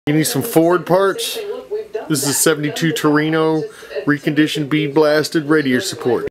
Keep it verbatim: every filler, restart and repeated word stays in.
You need some Ford parts? This is a seventy-two Torino reconditioned bead blasted radiator support.